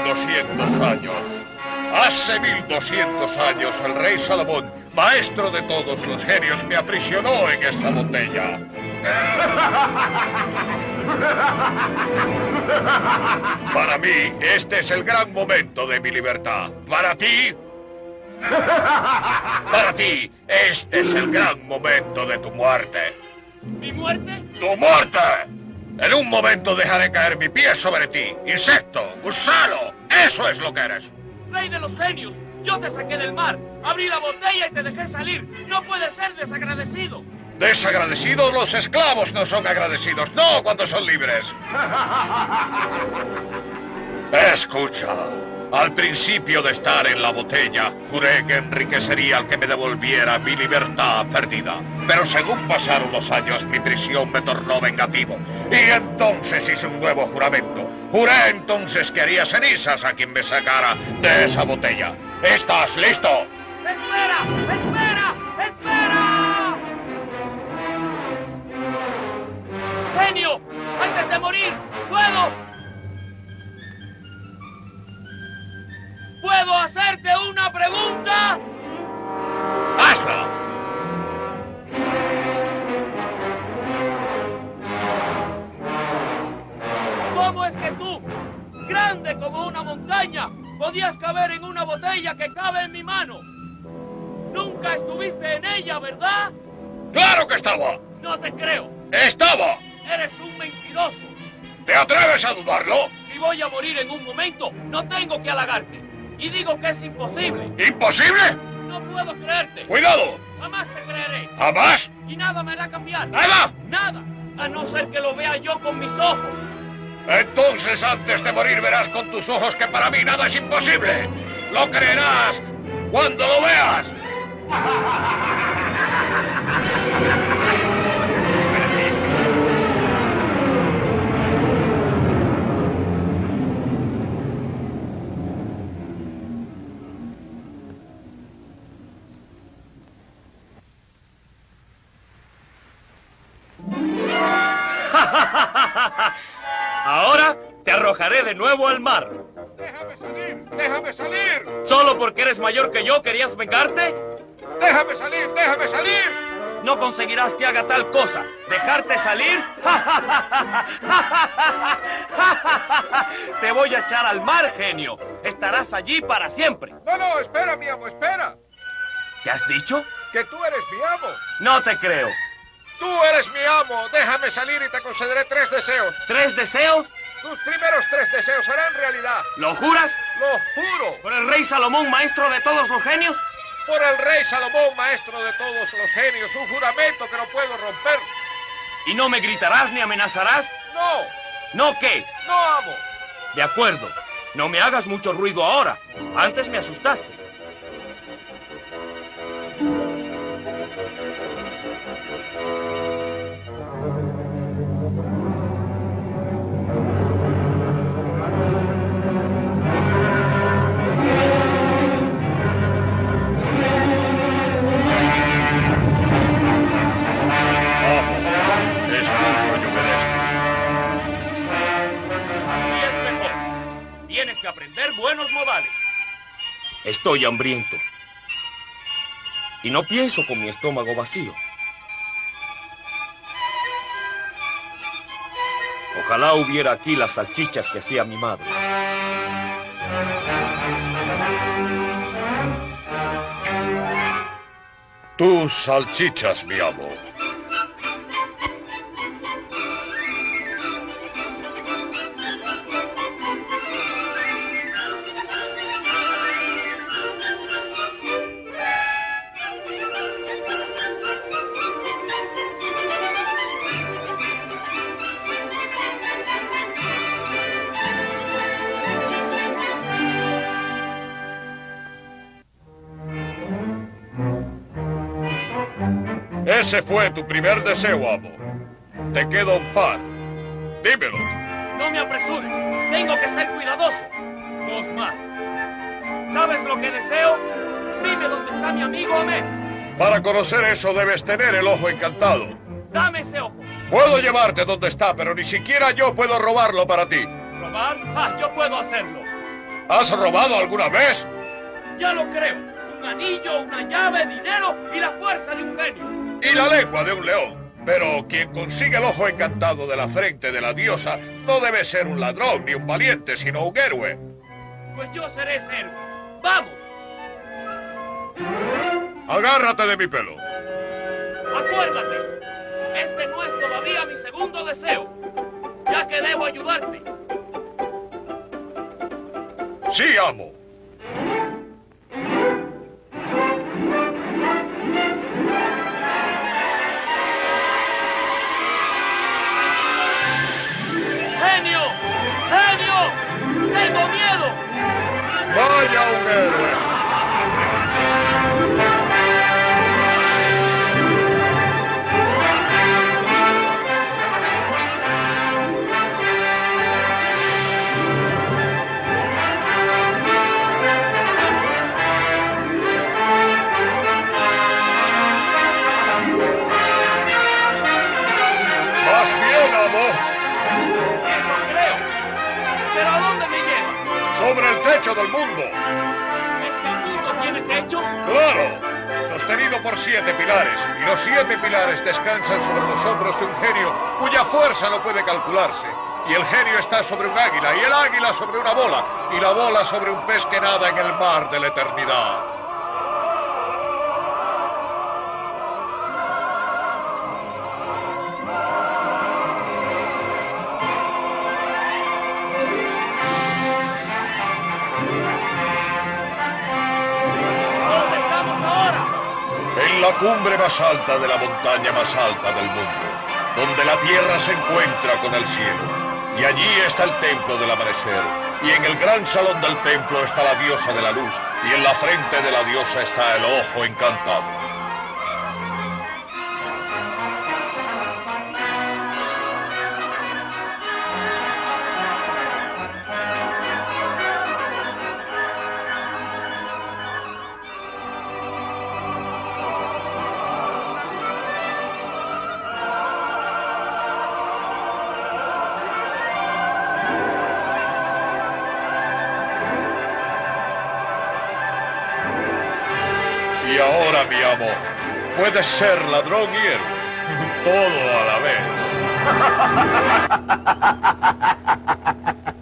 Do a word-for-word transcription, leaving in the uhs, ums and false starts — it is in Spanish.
doscientos años. Hace mil doscientos años el rey Salomón, maestro de todos los genios, me aprisionó en esa botella. Para mí, este es el gran momento de mi libertad. Para ti... Para ti, este es el gran momento de tu muerte. ¿Mi muerte? ¡Tu muerte! En un momento dejaré caer mi pie sobre ti. Insecto, gusano, eso es lo que eres. Rey de los genios, yo te saqué del mar, abrí la botella y te dejé salir. No puedes ser desagradecido. Desagradecidos, los esclavos no son agradecidos, no cuando son libres. Escucha, al principio de estar en la botella, juré que enriquecería al que me devolviera mi libertad perdida. Pero según pasaron los años, mi prisión me tornó vengativo. Y entonces hice un nuevo juramento. Juré entonces que haría cenizas a quien me sacara de esa botella. ¿Estás listo? ¡Espera! ¡Espera! ¡Espera! ¡Genio! ¡Antes de morir! ¡Puedo! ¿Puedo hacerte una pregunta? ¡Hazla! ¿Cómo es que tú, grande como una montaña, podías caber en una botella que cabe en mi mano? Nunca estuviste en ella, ¿verdad? ¡Claro que estaba! No te creo. ¡Estaba! Eres un mentiroso. ¿Te atreves a dudarlo? Si voy a morir en un momento, no tengo que halagarte. Y digo que es imposible. ¿Imposible? No puedo creerte. ¡Cuidado! Jamás te creeré. ¿Jamás? Y nada me hará cambiar. ¡Nada! Nada. A no ser que lo vea yo con mis ojos. Entonces, antes de morir, verás con tus ojos que para mí nada es imposible. Lo creerás cuando lo veas. Ahora te arrojaré de nuevo al mar. ¡Déjame salir! ¡Déjame salir! ¿Solo porque eres mayor que yo querías vengarte? ¡Déjame salir! ¡Déjame salir! No conseguirás que haga tal cosa. ¿Dejarte salir? Te voy a echar al mar, genio. Estarás allí para siempre. No, no, espera, mi amo, espera. ¿Qué has dicho? Que tú eres mi amo. No te creo. Tú eres mi amo. Déjame salir y te concederé tres deseos. ¿Tres deseos? Tus primeros tres deseos serán realidad. ¿Lo juras? Lo juro. ¿Por el rey Salomón, maestro de todos los genios? Por el rey Salomón, maestro de todos los genios, un juramento que no puedo romper. ¿Y no me gritarás ni amenazarás? No. ¿No qué? No, amo. De acuerdo. No me hagas mucho ruido ahora. Antes me asustaste. Aprender buenos modales. Estoy hambriento. Y no pienso con mi estómago vacío. Ojalá hubiera aquí las salchichas que hacía mi madre. Tus salchichas, mi amo. Ese fue tu primer deseo, amo. Te queda un par. Dímelos. No me apresures. Tengo que ser cuidadoso. Dos más. ¿Sabes lo que deseo? Dime dónde está mi amigo Amé. Para conocer eso debes tener el ojo encantado. Dame ese ojo. Puedo llevarte donde está, pero ni siquiera yo puedo robarlo para ti. ¿Robar? Ah, yo puedo hacerlo. ¿Has robado alguna vez? Ya lo creo. Un anillo, una llave, dinero y la fuerza de un genio. Y la lengua de un león. Pero quien consigue el ojo encantado de la frente de la diosa no debe ser un ladrón ni un valiente, sino un héroe. Pues yo seré ese héroe. ¡Vamos! Agárrate de mi pelo. Acuérdate, este no es todavía mi segundo deseo, ya que debo ayudarte. Sí, amo. ¡Genio! ¡Genio! ¡Tengo miedo! ¡Vaya un héroe! ¡Más bien, amo! Eso creo. ¿Pero a dónde me llevas? ¡Sobre el techo del mundo! ¿Es que el mundo tiene techo? ¡Claro! Sostenido por siete pilares, y los siete pilares descansan sobre los hombros de un genio cuya fuerza no puede calcularse. Y el genio está sobre un águila, y el águila sobre una bola, y la bola sobre un pez que nada en el mar de la eternidad. ¿Dónde estamos ahora? En la cumbre más alta de la montaña más alta del mundo, donde la tierra se encuentra con el cielo. Y allí está el templo del amanecer, y en el gran salón del templo está la diosa de la luz, y en la frente de la diosa está el ojo encantado. Y ahora, mi amor, puedes ser ladrón y héroe. Todo a la vez.